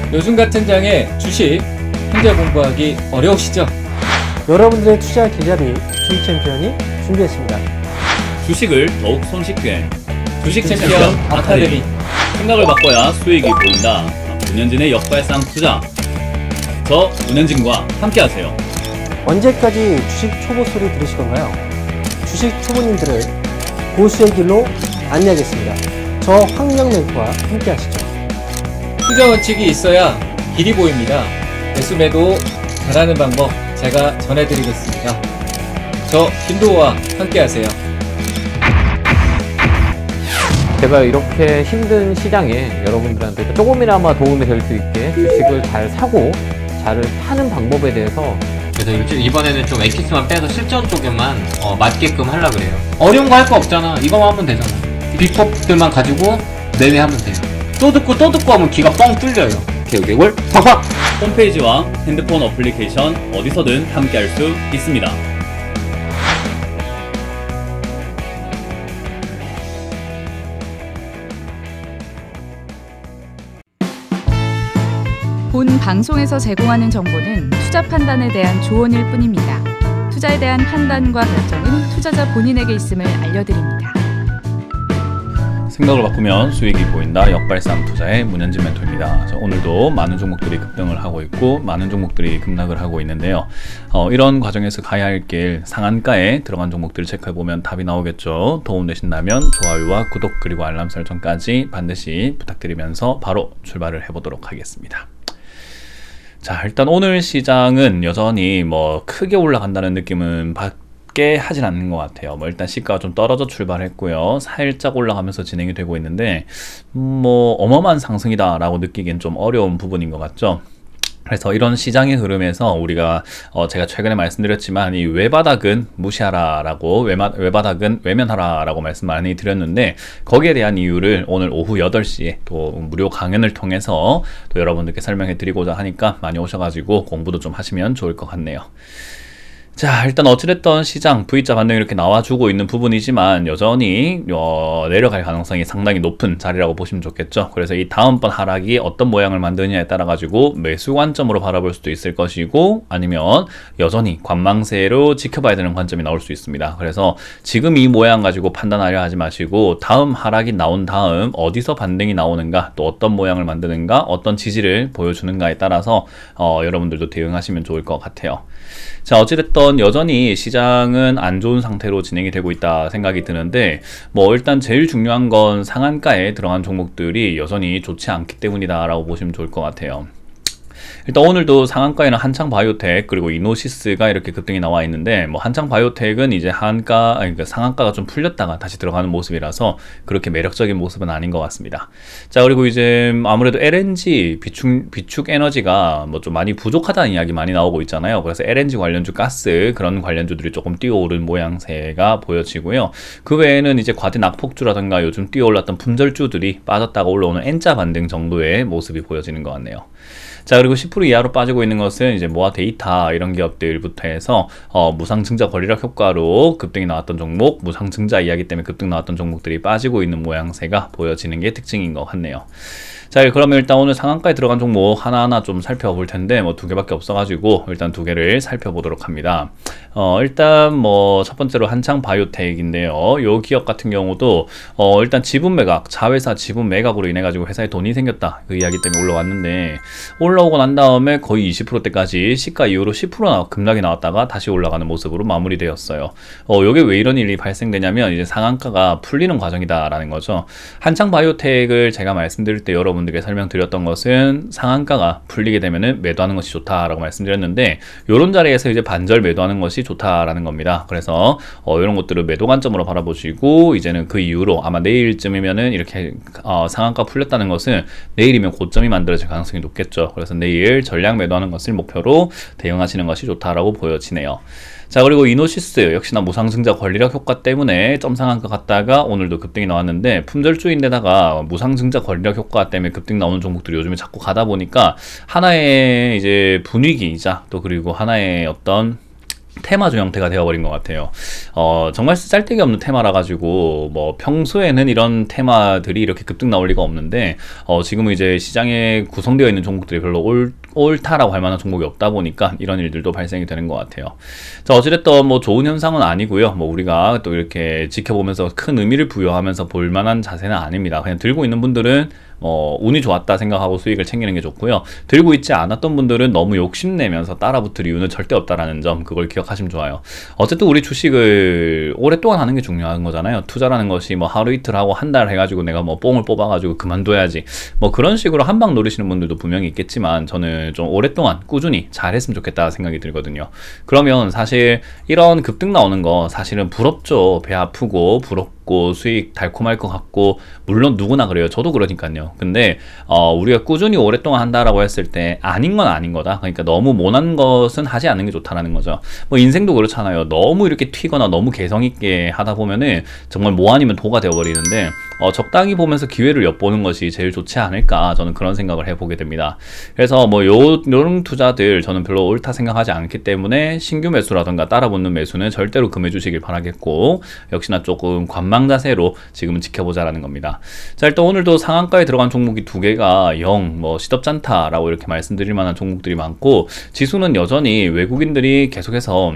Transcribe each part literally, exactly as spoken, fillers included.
요즘 같은 장에 주식 혼자 공부하기 어려우시죠? 여러분들의 투자 계좌 및 주식 챔피언이 준비했습니다. 주식을 더욱 손쉽게 주식 챔피언 아카데미. 생각을 바꿔야 수익이 보인다. 문현진의 역발상 투자. 저 문현진과 함께하세요. 언제까지 주식 초보 소리 들으실 건가요? 주식 초보님들을 고수의 길로 안내하겠습니다. 저 황영 멘토와 함께하시죠. 투자 원칙이 있어야 길이 보입니다. 매수 매도 잘하는 방법 제가 전해드리겠습니다. 저 김도호와 함께하세요. 제가 이렇게 힘든 시장에 여러분들한테 조금이나마 도움이 될 수 있게 주식을 잘 사고 잘 파는 방법에 대해서, 그래서 이번에는 좀 엑기스만 빼서 실전 쪽에만 어, 맞게끔 하려고 그래요. 어려운 거 할 거 없잖아. 이거만 하면 되잖아. 비법들만 가지고 내내 하면 돼요. 또 듣고 또 듣고 하면 귀가 뻥 뚫려요. 개개골 팍팍! 홈페이지와 핸드폰 어플리케이션 어디서든 함께할 수 있습니다. 본 방송에서 제공하는 정보는 투자 판단에 대한 조언일 뿐입니다. 투자에 대한 판단과 결정은 투자자 본인에게 있음을 알려드립니다. 생각을 바꾸면 수익이 보인다. 역발상 투자의 문현진 멘토입니다. 자, 오늘도 많은 종목들이 급등을 하고 있고 많은 종목들이 급락을 하고 있는데요. 어, 이런 과정에서 가야 할 길, 상한가에 들어간 종목들을 체크해보면 답이 나오겠죠. 도움되신다면 좋아요와 구독 그리고 알람 설정까지 반드시 부탁드리면서 바로 출발을 해보도록 하겠습니다. 자, 일단 오늘 시장은 여전히 뭐 크게 올라간다는 느낌은 밖에 하진 않는 것 같아요. 뭐 일단 시가가 좀 떨어져 출발했고요. 살짝 올라가면서 진행이 되고 있는데 뭐 어마어마한 상승이다 라고 느끼기엔 좀 어려운 부분인 것 같죠. 그래서 이런 시장의 흐름에서 우리가 어 제가 최근에 말씀드렸지만 이 외바닥은 무시하라 라고 외마, 외바닥은 외면하라 라고 말씀 많이 드렸는데, 거기에 대한 이유를 오늘 오후 여덟 시에 또 무료 강연을 통해서 또 여러분들께 설명해 드리고자 하니까 많이 오셔가지고 공부도 좀 하시면 좋을 것 같네요. 자, 일단 어찌됐던 시장 V자 반등이 이렇게 나와주고 있는 부분이지만 여전히 어, 내려갈 가능성이 상당히 높은 자리라고 보시면 좋겠죠. 그래서 이 다음번 하락이 어떤 모양을 만드느냐에 따라 가지고 매수 관점으로 바라볼 수도 있을 것이고, 아니면 여전히 관망세로 지켜봐야 되는 관점이 나올 수 있습니다. 그래서 지금 이 모양 가지고 판단하려 하지 마시고 다음 하락이 나온 다음 어디서 반등이 나오는가, 또 어떤 모양을 만드는가, 어떤 지지를 보여주는가에 따라서 어, 여러분들도 대응하시면 좋을 것 같아요. 자, 어찌됐든 여전히 시장은 안 좋은 상태로 진행이 되고 있다 생각이 드는데, 뭐 일단 제일 중요한 건 상한가에 들어간 종목들이 여전히 좋지 않기 때문이다 라고 보시면 좋을 것 같아요. 일단 오늘도 상한가에는 한창바이오텍 그리고 이노시스가 이렇게 급등이 나와 있는데, 뭐 한창바이오텍은 이제 한가, 아니 그러니까 상한가가 좀 풀렸다가 다시 들어가는 모습이라서 그렇게 매력적인 모습은 아닌 것 같습니다. 자, 그리고 이제 아무래도 엘엔지 비축, 비축 에너지가 뭐 좀 많이 부족하다는 이야기 많이 나오고 있잖아요. 그래서 엘엔지 관련주, 가스 그런 관련주들이 조금 뛰어오른 모양새가 보여지고요. 그 외에는 이제 과대 낙폭주라든가 요즘 뛰어올랐던 분절주들이 빠졌다가 올라오는 N자 반등 정도의 모습이 보여지는 것 같네요. 자, 그리고 십 퍼센트 이하로 빠지고 있는 것은 이제 모아 데이터 이런 기업들부터 해서 어, 무상증자 권리락 효과로 급등이 나왔던 종목, 무상증자 이야기 때문에 급등 나왔던 종목들이 빠지고 있는 모양새가 보여지는 게 특징인 것 같네요. 자, 그러면 일단 오늘 상한가에 들어간 종목 하나하나 좀 살펴볼 텐데, 뭐 두 개밖에 없어가지고 일단 두 개를 살펴보도록 합니다. 어, 일단 뭐 첫 번째로 한창 바이오텍인데요. 요 기업 같은 경우도 어, 일단 지분 매각, 자회사 지분 매각으로 인해 가지고 회사에 돈이 생겼다 그 이야기 때문에 올라왔는데, 올라오고 난 다음에 거의 이십 퍼센트대까지 시가 이후로 십 퍼센트 급락이 나왔다가 다시 올라가는 모습으로 마무리되었어요. 어, 요게 왜 이런 일이 발생되냐면 이제 상한가가 풀리는 과정이다라는 거죠. 한창 바이오텍을 제가 말씀드릴 때 여러분 분들께 설명드렸던 것은 상한가가 풀리게 되면은 매도하는 것이 좋다라고 말씀드렸는데, 이런 자리에서 이제 반절 매도하는 것이 좋다라는 겁니다. 그래서 어, 이런 것들을 매도 관점으로 바라보시고, 이제는 그 이후로 아마 내일쯤이면은 이렇게 어, 상한가 풀렸다는 것은 내일이면 고점이 만들어질 가능성이 높겠죠. 그래서 내일 전량 매도하는 것을 목표로 대응하시는 것이 좋다라고 보여지네요. 자, 그리고 이노시스 역시나 무상증자 권리락 효과 때문에 점상한가 갔다가 오늘도 급등이 나왔는데, 품절주인데다가 무상증자 권리락 효과 때문에 급등 나오는 종목들이 요즘에 자꾸 가다 보니까 하나의 이제 분위기이자 또 그리고 하나의 어떤 테마주 형태가 되어버린 것 같아요. 어, 정말 쓰잘데기 없는 테마라 가지고 뭐 평소에는 이런 테마들이 이렇게 급등 나올 리가 없는데 어, 지금은 이제 시장에 구성되어 있는 종목들이 별로 올, 옳다라고 할 만한 종목이 없다 보니까 이런 일들도 발생이 되는 것 같아요. 자, 어찌됐든 뭐 좋은 현상은 아니고요. 뭐 우리가 또 이렇게 지켜보면서 큰 의미를 부여하면서 볼 만한 자세는 아닙니다. 그냥 들고 있는 분들은 어, 운이 좋았다 생각하고 수익을 챙기는 게 좋고요. 들고 있지 않았던 분들은 너무 욕심내면서 따라붙을 이유는 절대 없다라는 점, 그걸 기억하시면 좋아요. 어쨌든 우리 주식을 오랫동안 하는 게 중요한 거잖아요. 투자라는 것이 뭐 하루 이틀 하고 한 달 해가지고 내가 뭐 뽕을 뽑아가지고 그만둬야지 뭐 그런 식으로 한 방 노리시는 분들도 분명히 있겠지만 저는 좀 오랫동안 꾸준히 잘했으면 좋겠다 생각이 들거든요. 그러면 사실 이런 급등 나오는 거 사실은 부럽죠. 배 아프고 부럽고 수익 달콤할 것 같고 물론 누구나 그래요. 저도 그러니까요. 근데 어, 우리가 꾸준히 오랫동안 한다라고 했을 때 아닌 건 아닌 거다. 그러니까 너무 모난 것은 하지 않는 게 좋다라는 거죠. 뭐 인생도 그렇잖아요. 너무 이렇게 튀거나 너무 개성 있게 하다 보면은 정말 뭐 아니면 도가 되어버리는데 어, 적당히 보면서 기회를 엿보는 것이 제일 좋지 않을까, 저는 그런 생각을 해보게 됩니다. 그래서 뭐 요, 요런 투자들 저는 별로 옳다 생각하지 않기 때문에 신규 매수라던가 따라붙는 매수는 절대로 금해 주시길 바라겠고, 역시나 조금 관망 자세로 지금은 지켜보자라는 겁니다. 자, 일단 오늘도 상한가에 들어간 종목이 두 개가 영 뭐 시덥잖다라고 이렇게 말씀드릴 만한 종목들이 많고, 지수는 여전히 외국인들이 계속해서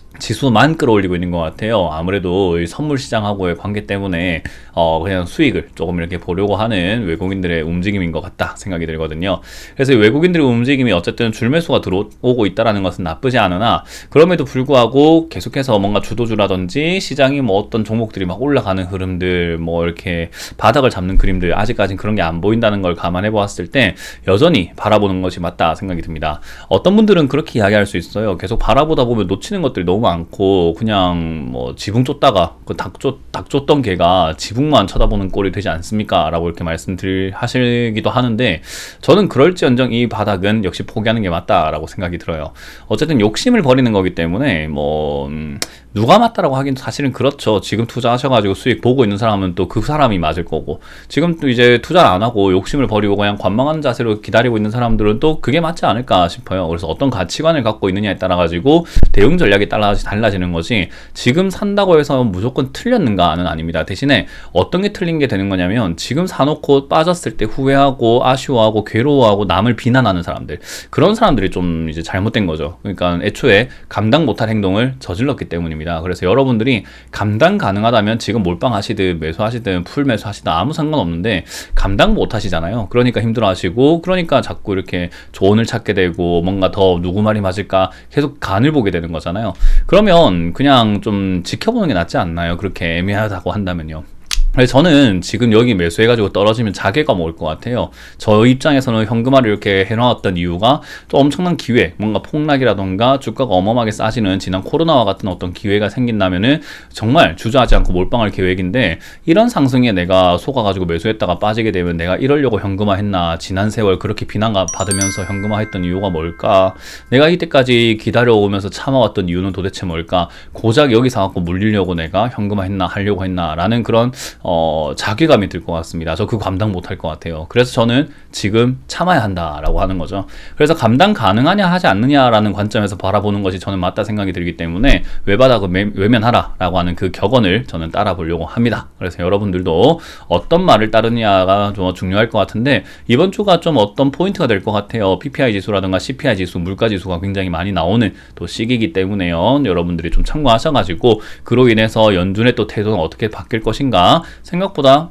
지수만 끌어올리고 있는 것 같아요. 아무래도 이 선물 시장하고의 관계 때문에 어 그냥 수익을 조금 이렇게 보려고 하는 외국인들의 움직임인 것 같다 생각이 들거든요. 그래서 외국인들의 움직임이 어쨌든 줄매수가 들어오고 있다는 것은 나쁘지 않으나, 그럼에도 불구하고 계속해서 뭔가 주도주라든지 시장이 뭐 어떤 종목들이 막 올라가는 흐름들, 뭐 이렇게 바닥을 잡는 그림들, 아직까지는 그런 게 안 보인다는 걸 감안해 보았을 때 여전히 바라보는 것이 맞다 생각이 듭니다. 어떤 분들은 그렇게 이야기할 수 있어요. 계속 바라보다 보면 놓치는 것들이 너무 많고 그냥 뭐 지붕 쫓다가 그 닭 쫓, 닭 쫓던 개가 지붕만 쳐다보는 꼴이 되지 않습니까? 라고 이렇게 말씀드릴 하시기도 하는데, 저는 그럴지언정 이 바닥은 역시 포기하는 게 맞다라고 생각이 들어요. 어쨌든 욕심을 버리는 거기 때문에 뭐 음, 누가 맞다라고 하긴 사실은 그렇죠. 지금 투자하셔가지고 수익 보고 있는 사람은 또 그 사람이 맞을 거고, 지금 또 이제 투자를 안 하고 욕심을 버리고 그냥 관망하는 자세로 기다리고 있는 사람들은 또 그게 맞지 않을까 싶어요. 그래서 어떤 가치관을 갖고 있느냐에 따라 가지고 대응 전략이 달라 달라지는 것이, 지금 산다고 해서 무조건 틀렸는가는 아닙니다. 대신에 어떤 게 틀린 게 되는 거냐면, 지금 사놓고 빠졌을 때 후회하고 아쉬워하고 괴로워하고 남을 비난하는 사람들, 그런 사람들이 좀 이제 잘못된 거죠. 그러니까 애초에 감당 못할 행동을 저질렀기 때문입니다. 그래서 여러분들이 감당 가능하다면 지금 몰빵하시든 매수하시든 풀 매수하시든 아무 상관없는데 감당 못 하시잖아요. 그러니까 힘들어 하시고, 그러니까 자꾸 이렇게 조언을 찾게 되고 뭔가 더 누구 말이 맞을까 계속 간을 보게 되는 거잖아요. 그러면 그냥 좀 지켜보는 게 낫지 않나요? 그렇게 애매하다고 한다면요. 그래서 저는 지금 여기 매수해가지고 떨어지면 자괴감 올 것 같아요. 저 입장에서는 현금화를 이렇게 해놓았던 이유가 또 엄청난 기회, 뭔가 폭락이라던가 주가가 어마어마하게 싸지는 지난 코로나와 같은 어떤 기회가 생긴다면은 정말 주저하지 않고 몰빵할 계획인데, 이런 상승에 내가 속아가지고 매수했다가 빠지게 되면 내가 이러려고 현금화 했나, 지난 세월 그렇게 비난 받으면서 현금화 했던 이유가 뭘까, 내가 이때까지 기다려오면서 참아왔던 이유는 도대체 뭘까, 고작 여기 사갖고 물리려고 내가 현금화 했나, 하려고 했나 라는 그런 어, 자괴감이 들 것 같습니다. 저 그거 감당 못할 것 같아요. 그래서 저는 지금 참아야 한다라고 하는 거죠. 그래서 감당 가능하냐 하지 않느냐라는 관점에서 바라보는 것이 저는 맞다 생각이 들기 때문에 외바닥을 외면하라 라고 하는 그 격언을 저는 따라 보려고 합니다. 그래서 여러분들도 어떤 말을 따르냐가 좀 중요할 것 같은데, 이번 주가 좀 어떤 포인트가 될 것 같아요. 피피아이 지수라든가 씨피아이 지수, 물가 지수가 굉장히 많이 나오는 또 시기이기 때문에요. 여러분들이 좀 참고하셔가지고 그로 인해서 연준의 또 태도는 어떻게 바뀔 것인가, 생각보다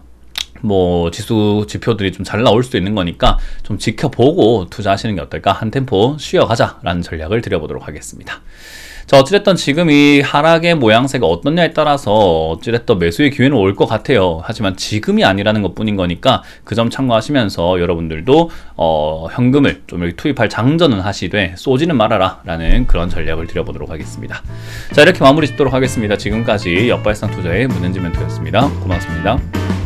뭐 지수 지표들이 좀 잘 나올 수도 있는 거니까 좀 지켜보고 투자하시는 게 어떨까, 한 템포 쉬어가자 라는 전략을 드려보도록 하겠습니다. 자, 어찌됐든 지금 이 하락의 모양새가 어떻냐에 따라서 어찌됐든 매수의 기회는 올 것 같아요. 하지만 지금이 아니라는 것 뿐인 거니까 그 점 참고하시면서 여러분들도 어, 현금을 좀 이렇게 투입할 장전은 하시되 쏘지는 말아라 라는 그런 전략을 드려보도록 하겠습니다. 자, 이렇게 마무리 짓도록 하겠습니다. 지금까지 역발상 투자의 문현지 멘토였습니다. 고맙습니다.